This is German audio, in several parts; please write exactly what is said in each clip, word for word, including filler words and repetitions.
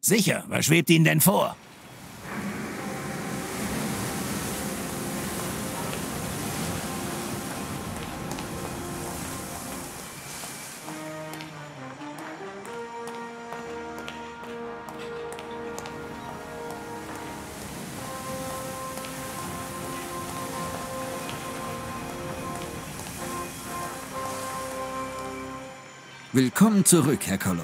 Sicher, was schwebt Ihnen denn vor? Willkommen zurück, Herr Cologne.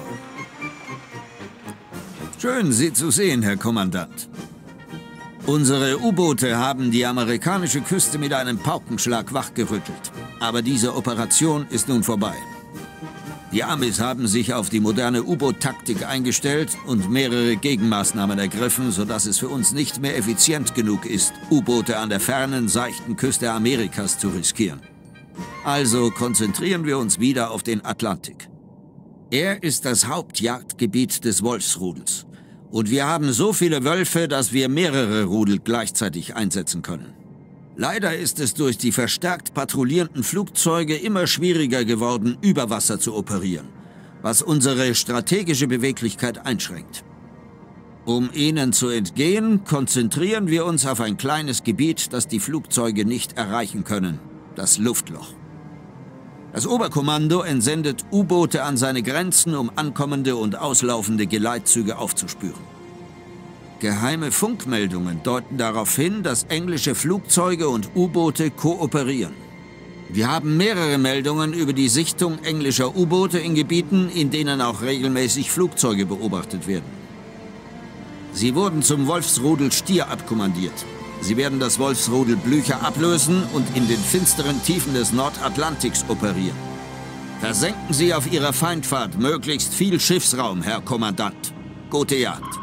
Schön, Sie zu sehen, Herr Kommandant. Unsere U-Boote haben die amerikanische Küste mit einem Paukenschlag wachgerüttelt. Aber diese Operation ist nun vorbei. Die Amis haben sich auf die moderne U-Boot-Taktik eingestellt und mehrere Gegenmaßnahmen ergriffen, sodass es für uns nicht mehr effizient genug ist, U-Boote an der fernen, seichten Küste Amerikas zu riskieren. Also konzentrieren wir uns wieder auf den Atlantik. Er ist das Hauptjagdgebiet des Wolfsrudels. Und wir haben so viele Wölfe, dass wir mehrere Rudel gleichzeitig einsetzen können. Leider ist es durch die verstärkt patrouillierenden Flugzeuge immer schwieriger geworden, über Wasser zu operieren, was unsere strategische Beweglichkeit einschränkt. Um ihnen zu entgehen, konzentrieren wir uns auf ein kleines Gebiet, das die Flugzeuge nicht erreichen können, das Luftloch. Das Oberkommando entsendet U-Boote an seine Grenzen, um ankommende und auslaufende Geleitzüge aufzuspüren. Geheime Funkmeldungen deuten darauf hin, dass englische Flugzeuge und U-Boote kooperieren. Wir haben mehrere Meldungen über die Sichtung englischer U-Boote in Gebieten, in denen auch regelmäßig Flugzeuge beobachtet werden. Sie wurden zum Wolfsrudel Stier abkommandiert. Sie werden das Wolfsrudel Blücher ablösen und in den finsteren Tiefen des Nordatlantiks operieren. Versenken Sie auf Ihrer Feindfahrt möglichst viel Schiffsraum, Herr Kommandant. Gute Jagd!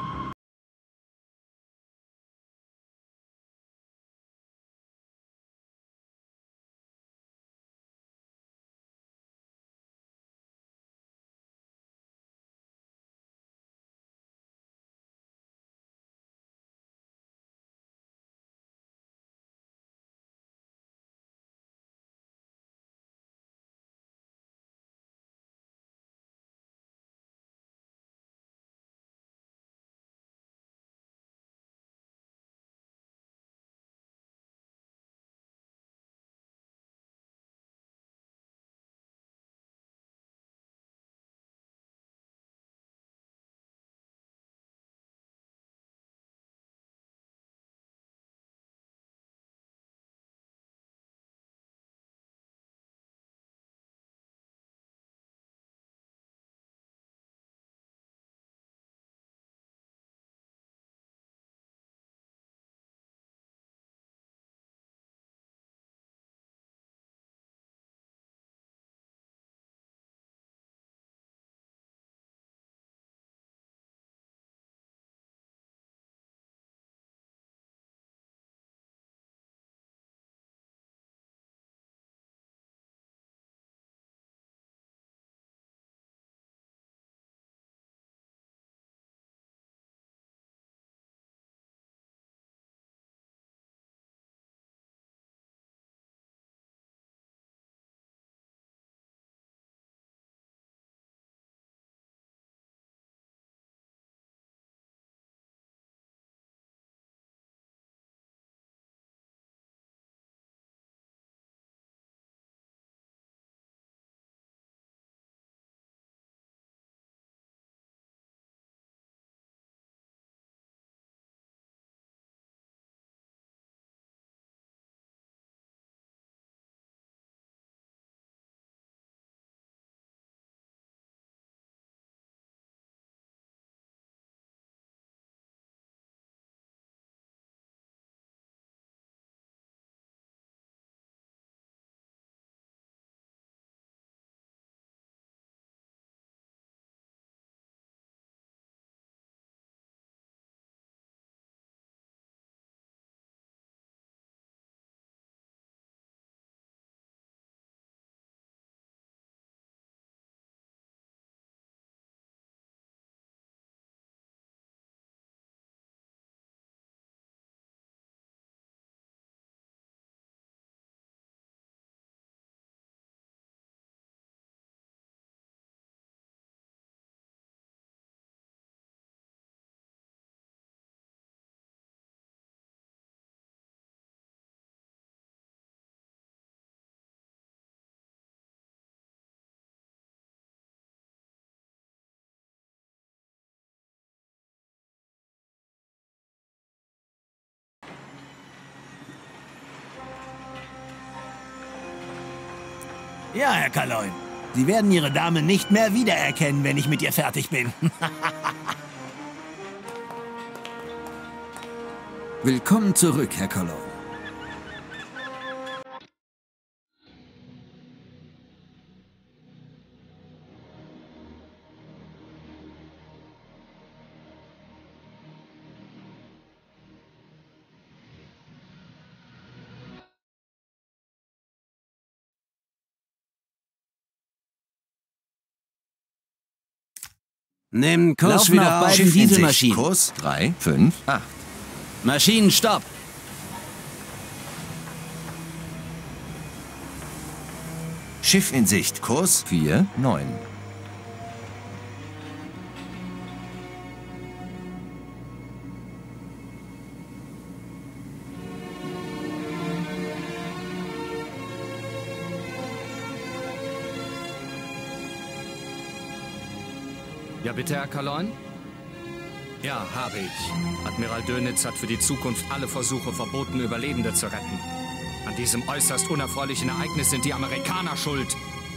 Ja, Herr Kaloin. Sie werden Ihre Dame nicht mehr wiedererkennen, wenn ich mit ihr fertig bin. Willkommen zurück, Herr Kaloin. Nimm Kurs Laufen wieder auf auf. beiden Schiff in Sicht. Dieselmaschinen. Kurs drei, fünf, acht. Maschinen, stopp! Schiff in Sicht. Kurs vier, neun. Ja, bitte, Herr Kaloin? Ja, habe ich. Admiral Dönitz hat für die Zukunft alle Versuche verboten, Überlebende zu retten. An diesem äußerst unerfreulichen Ereignis sind die Amerikaner schuld.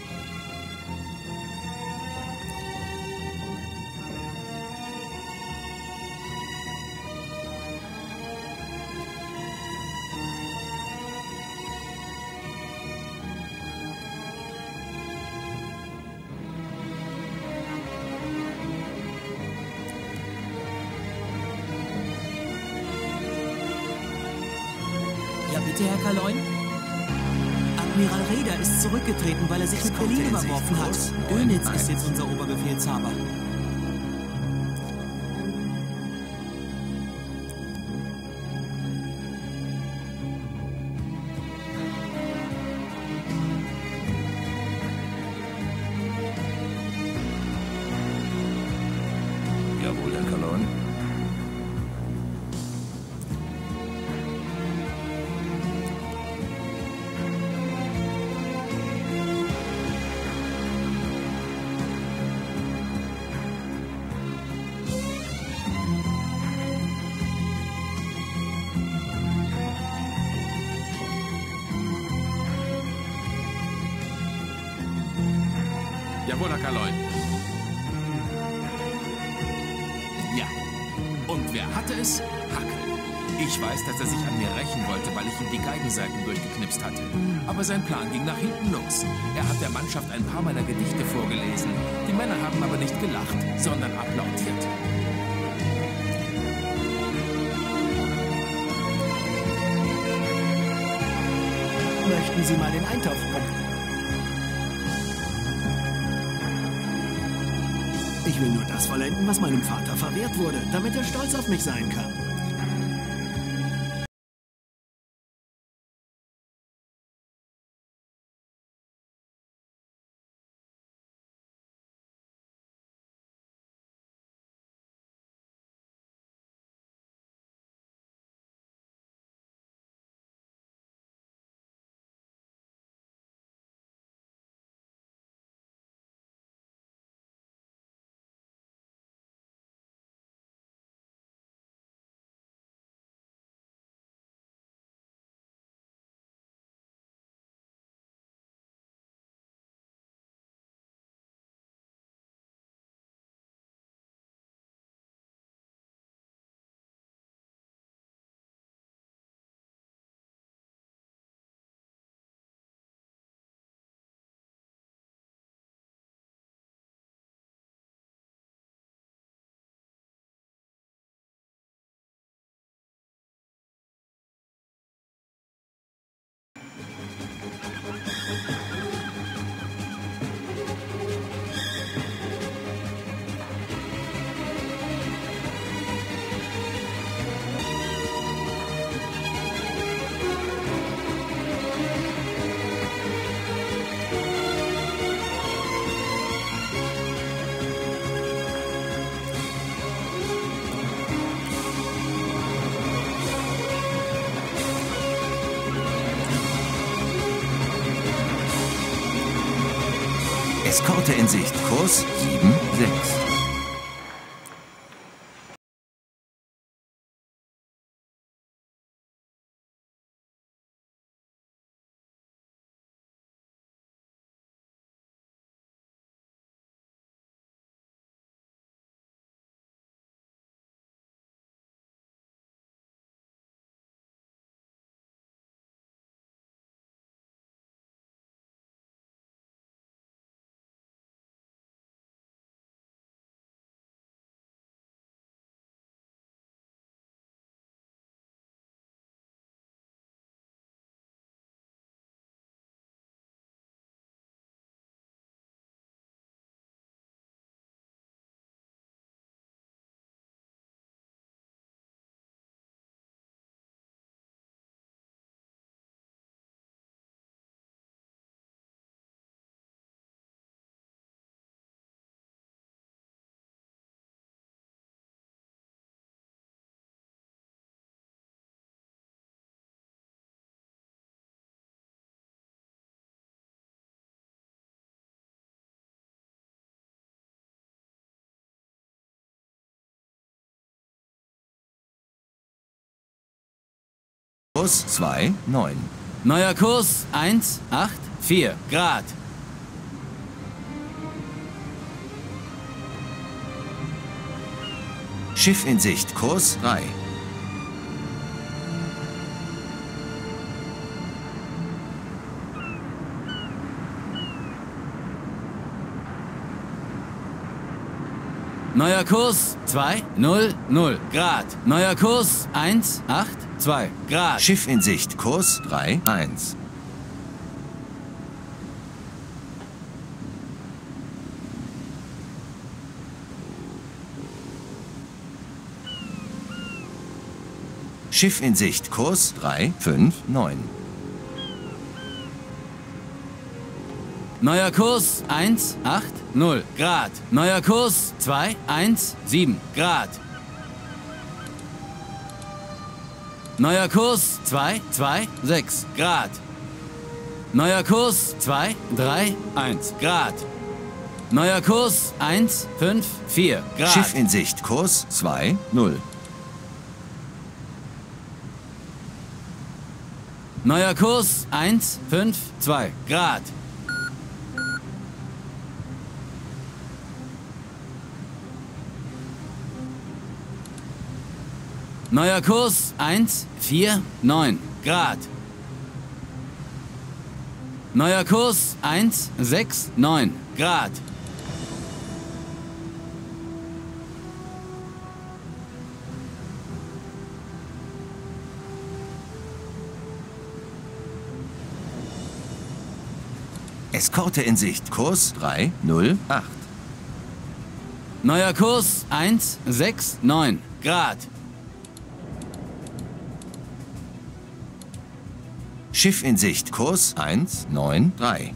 Ja, bitte, Herr Kaloin? Admiral Raeder ist zurückgetreten, weil er sich mit Berlin überworfen hat. Dönitz ist jetzt unser Oberbefehlshaber. Jawohl, Herr Kaloin. Jawohl, Herr Kaloin. Ja. Und wer hatte es? Hackel. Ich weiß, dass er sich an mir rächen wollte, weil ich ihm die Geigenseiten durchgeknipst hatte. Aber sein Plan ging nach hinten los. Er hat der Mannschaft ein paar meiner Gedichte vorgelesen. Die Männer haben aber nicht gelacht, sondern applaudiert. Möchten Sie mal den Eintopf pumpen? Ich will nur das vollenden, was meinem Vater verwehrt wurde, damit er stolz auf mich sein kann. Eskorte in Sicht. Kurs sieben, sechs. Kurs zwei neun. Neuer Kurs eins acht vier Grad. Schiff in Sicht, Kurs drei. Neuer Kurs zwei null null Grad. Neuer Kurs eins acht zwei Grad. Schiff in Sicht, Kurs drei eins. Schiff in Sicht, Kurs drei fünf neun. Neuer Kurs eins acht null Grad. Neuer Kurs zwei eins sieben Grad. Neuer Kurs zwei zwei sechs Grad. Neuer Kurs zwei drei eins Grad. Neuer Kurs eins fünf vier Grad. Schiff in Sicht, Kurs zwei null. Neuer Kurs eins fünf zwei Grad. Neuer Kurs eins vier neun Grad. Neuer Kurs eins sechs neun Grad. Eskorte in Sicht, Kurs drei null acht. Neuer Kurs eins sechs neun Grad. Schiff in Sicht, Kurs eins neun drei.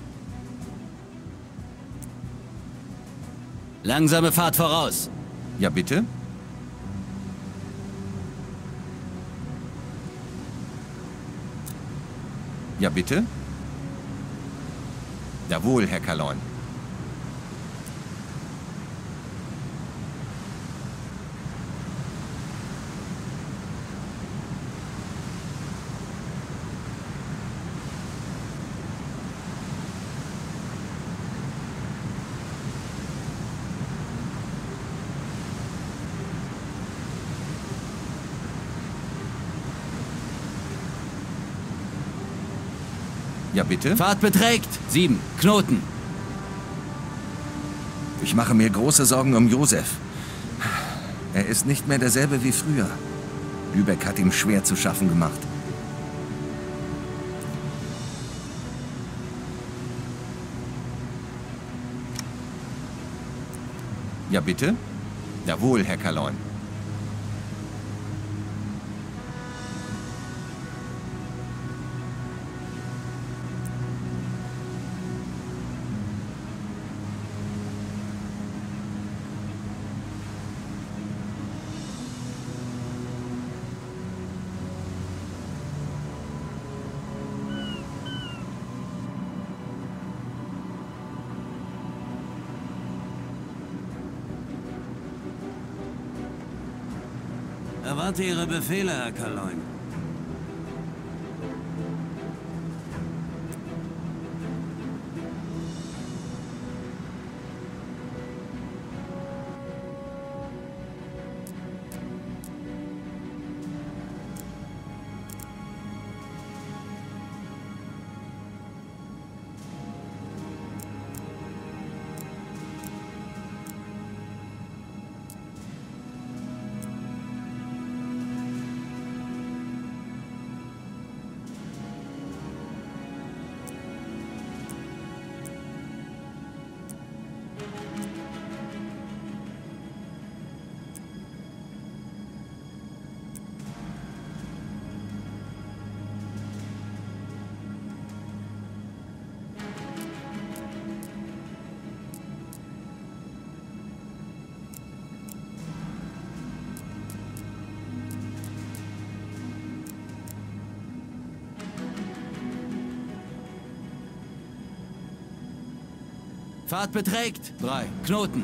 Langsame Fahrt voraus. Ja, bitte? Ja, bitte? Jawohl, Herr Kalon. Ja, bitte? Fahrt beträgt sieben Knoten. Ich mache mir große Sorgen um Josef. Er ist nicht mehr derselbe wie früher. Lübeck hat ihm schwer zu schaffen gemacht. Ja, bitte? Jawohl, Herr Kalon. Erwarte Ihre Befehle, Herr Kalon. Fahrt beträgt drei Knoten.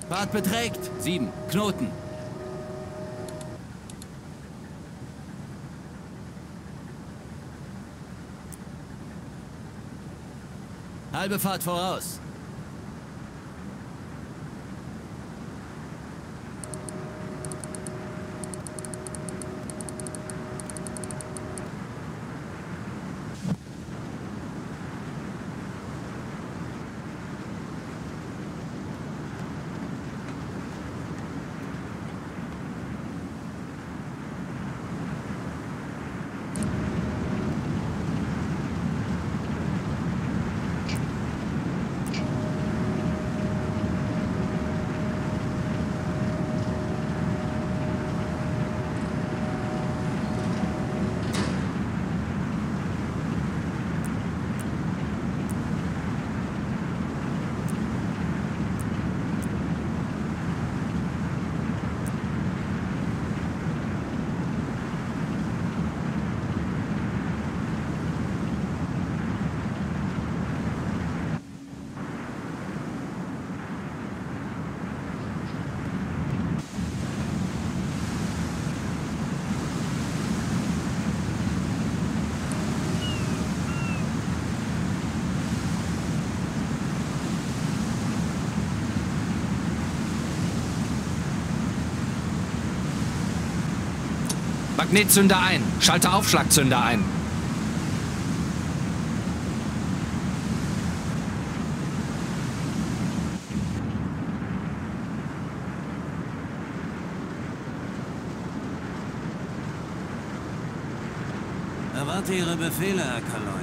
Fahrt beträgt sieben Knoten. Halbe Fahrt voraus. Magnetzünder ein. Schalte Aufschlagzünder ein. Erwarte Ihre Befehle, Herr Kaloin.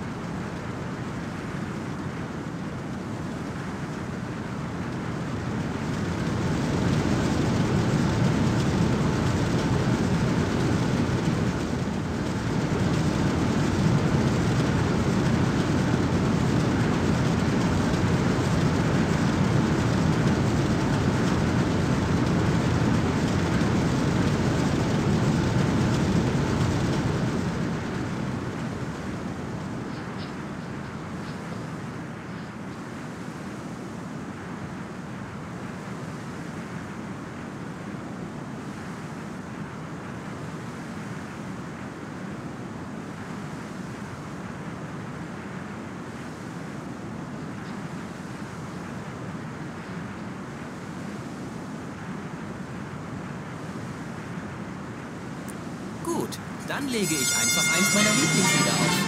Gut, dann lege ich einfach eins meiner Lieblingslieder auf.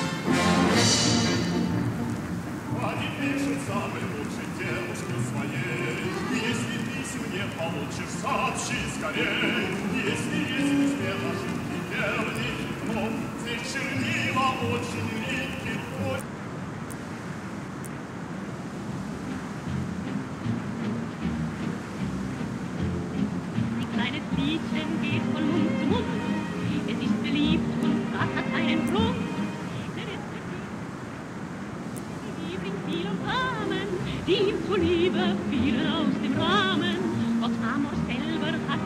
Ein kleines Liedchen geht von Mund zu Mund. Es ist beliebt und das hat einen Grund. Denn es ist die Lieblingsziel und Rahmen, die ihm zuliebe fielen aus dem Rahmen. Gott Amor selber hat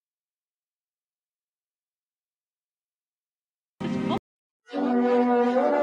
es